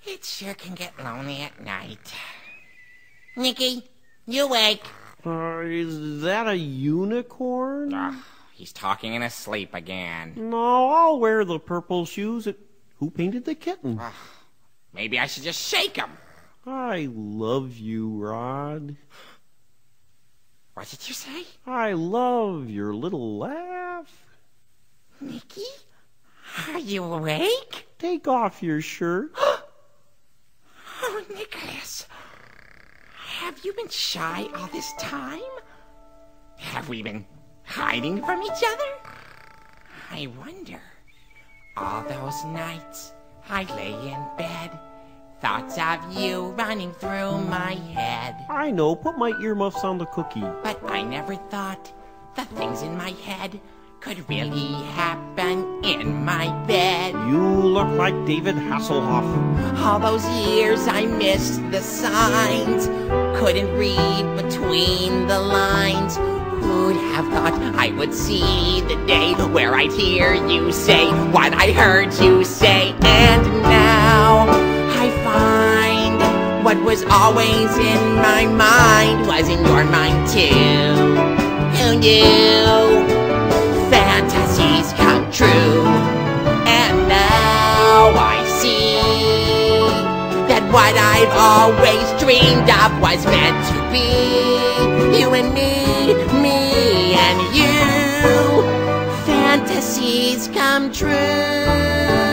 It sure can get lonely at night. Nicky, you awake? Is that a unicorn? He's talking in his sleep again. No, I'll wear the purple shoes. Who painted the kitten? Maybe I should just shake him. I love you, Rod. What did you say? I love your little laugh. Nicky, are you awake? Take off your shirt. Oh, Nicholas. Have you been shy all this time? Have we been hiding from each other? I wonder. All those nights I lay in bed, thoughts of you running through my head. I know, put my earmuffs on the cookie. But I never thought the things in my head could really happen in my bed. You look like David Hasselhoff. All those years I missed the signs, couldn't read between the lines. Who'd have thought I would see the day where I'd hear you say what I heard you say? And now I find what was always in my mind was in your mind too. Who knew? Fantasies come true. And now I see that what I've always dreamed of was meant to be. You and me and you. Fantasies come true.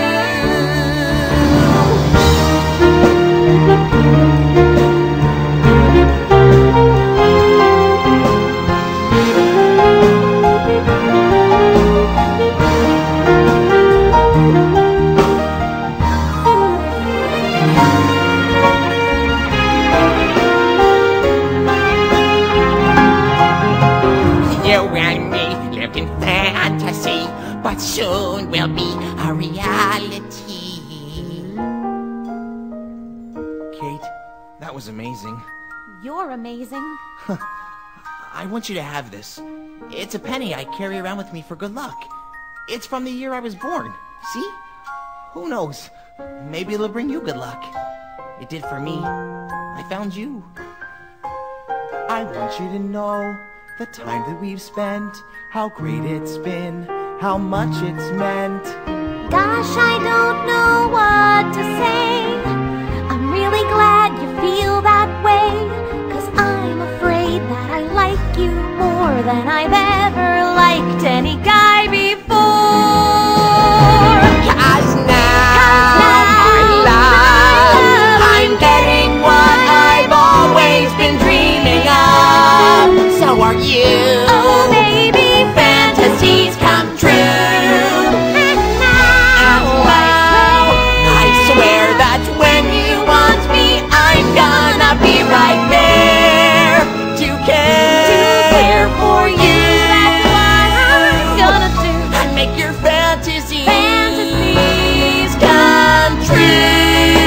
You and me lived in fantasy, but soon will be a reality. Kate, that was amazing. You're amazing. I want you to have this. It's a penny I carry around with me for good luck. It's from the year I was born. See? Who knows? Maybe it'll bring you good luck. It did for me. I found you. I want you to know the time that we've spent, how great it's been, how much it's meant. Gosh, I don't know what to say. I'm really glad you feel that way, 'cause I'm afraid that I like you more than I've ever liked any guy before. 'Cause now, my love, I'm getting what I've always been dreaming of. So are you. Oh, baby, Fantasies come true. and now I swear that when you want me, I'm gonna be right there to care for you. that's what I'm gonna do. And make your fantasies Fantasies come true.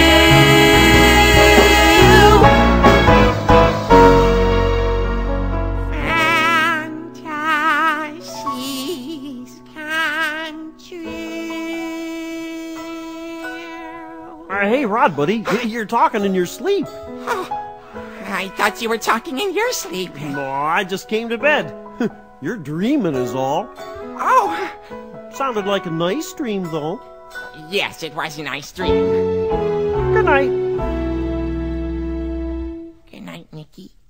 Fantasies come true. Hey, Rod, buddy, you're talking in your sleep. I thought you were talking in your sleep. No, I just came to bed. You're dreaming is all. Oh, Sounded like a nice dream, though. yes, it was a nice dream. Good night. Good night, Nicky.